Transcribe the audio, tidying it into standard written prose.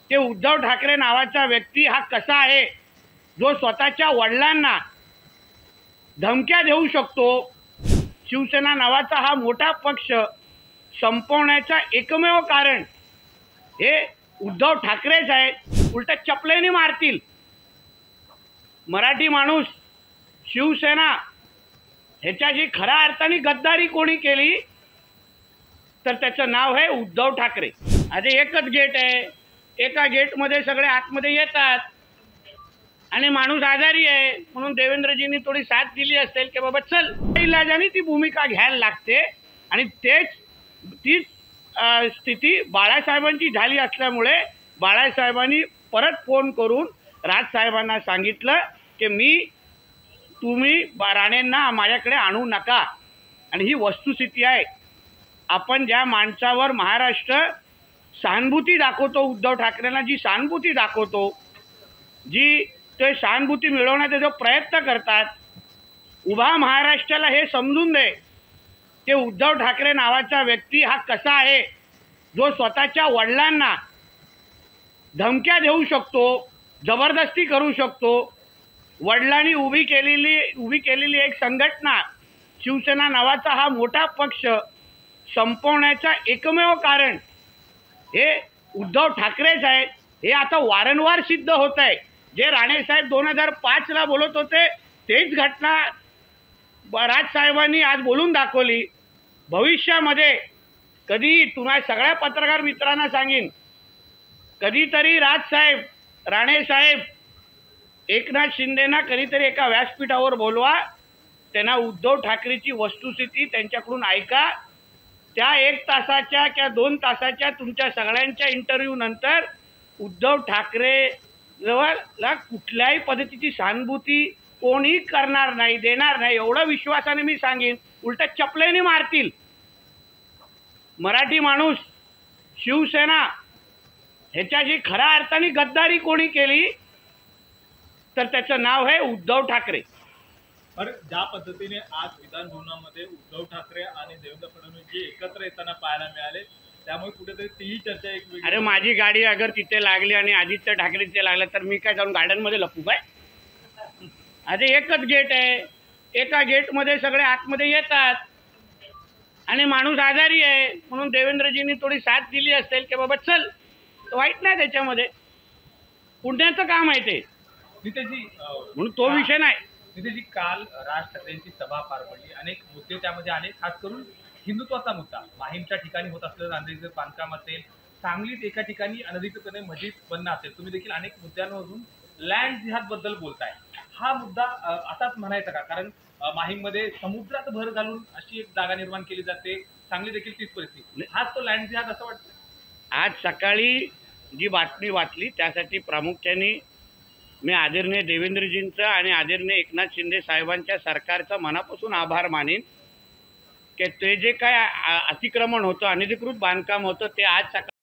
ते उद्धव ठाकरे नावाचा व्यक्ती हा कसा आहे, जो स्वतःच्या वडिलांना धमक्या देऊ शकतो। शिवसेना नावाचा हा मोठा पक्ष संपवण्याचा एकमेव कारण हे उद्धव ठाकरेच आहेत। उलट चपलेने मारतील। मराठी माणूस शिवसेना ह्याच्याशी खऱ्या अर्थाने गद्दारी कोणी केली तर त्याचं नाव आहे उद्धव ठाकरे। आज एकच गेट आहे, एका गेटमध्ये सगळे आतमध्ये येतात आणि माणूस आजारी आहे म्हणून देवेंद्रजींनी थोडी साथ दिली असेल की बाबा चल, इलाजाने ती भूमिका घ्यायला लागते। आणि तीच स्थिती बाळासाहेबांची झाली असल्यामुळे बाळासाहेबांनी परत फोन करून राजसाहेबांना सांगितलं की तुम्ही राणेंना माझ्याकडे आणू नका। आणि ही वस्तुस्थिती आहे। आपण ज्या माणसावर महाराष्ट्र सहानुभूती दाखवतो, उद्धव ठाकरेंना जी सहानुभूती दाखवतो, जी ते सहानुभूती मिळवण्याचा जो प्रयत्न करतात, उभा महाराष्ट्राला हे समजून दे की उद्धव ठाकरे नावाचा व्यक्ती हा कसा आहे, जो स्वतःच्या वडिलांना धमक्या देऊ शकतो, जबरदस्ती करू शकतो। वडिलांनी उभी केलेली एक संघटना शिवसेना नावाचा हा मोठा पक्ष संपवण्याचा एकमेव कारण हे उद्धव ठाकरेच आहेत। हे आता वारंवार सिद्ध होत आहे। जे राणेसाहेब 2005ला बोलत होते तेच घटना राजसाहेबांनी आज बोलून दाखवली। भविष्यामध्ये कधी तुम्हा सगळ्या पत्रकार मित्रांना सांगेन, कधीतरी राजसाहेब, राणेसाहेब एकनाथ शिंदेना कधीतरी एका व्यासपीठावर बोलवा, त्यांना उद्धव ठाकरेची वस्तुस्थिती त्यांच्याकडून ऐका। त्या 1 तासाच्या किंवा 2 तासाच्या तुमच्या सगळ्यांच्या इंटरव्ह्यू नंतर उद्धव ठाकरेला कुठल्याही पद्धतीची सहानुभूती कोणी करणार नाही, देणार नाही, एवढं विश्वासाने मी सांगेन। उलट चपलेने मारतील। मराठी माणूस शिवसेना ह्याच्याशी खऱ्या अर्थाने गद्दारी कोणी केली तर त्याचं नाव आहे उद्धव ठाकरे। पर ज्या पद्धतीने आज विधान भवनामध्ये उद्धव ठाकरे आणि देवेंद्र फडणवीस जे एकत्र येताना पाहायला मिळाले, त्यामुळे कुठेतरी तीही चर्चा एक वेगळी। अरे माझी गाडी अगर तिथे लागली आणि आदित्य ठाकरे तिथे लागला तर मी काय जाऊन गार्डनमध्ये लपू काय? आज एकच गेट आहे, एका गेटमध्ये सगळे आतमध्ये येतात आणि माणूस आजारी आहे म्हणून देवेंद्रजींनी थोडी साथ दिली असेल की बाबा चल, वाईट नाही त्याच्यामध्ये, पुण्याचं काम आहे ते, म्हणून तो विषय नाही। नितेशजी, काल राज ठाकरेंची सभा पार पडली, अनेक मुद्दे त्यामध्ये आले, खास करून हिंदुत्वाचा मुद्दा, माहीमच्या ठिकाणी होत असलेलं नांदेडचं बांधकाम असेल, सांगलीत एका ठिकाणी अनधिकृतपणे मस्जिद बनणं असेल, तुम्ही देखील अनेक मुद्द्यांवरून लँड जिहाद बद्दल बोलताय। हा मुद्दा असाच म्हणायचा का? कारण माहीममध्ये समुद्रात भर घालून अशी एक जागा निर्माण केली जाते, सांगली देखील तीच परिस्थिती, हाच तो लँड जिहाद असं वाटतं? आज सकाळी जी बातमी वाचली त्यासाठी प्रामुख्याने मी आदरणीय देवेंद्रजींचा आणि आदरणीय एकनाथ शिंदे साहेबांच्या सरकारचा मनापासून आभार मानेन की ते जे काय अतिक्रमण होतं, अनधिकृत बांधकाम होतं ते आज सकाळी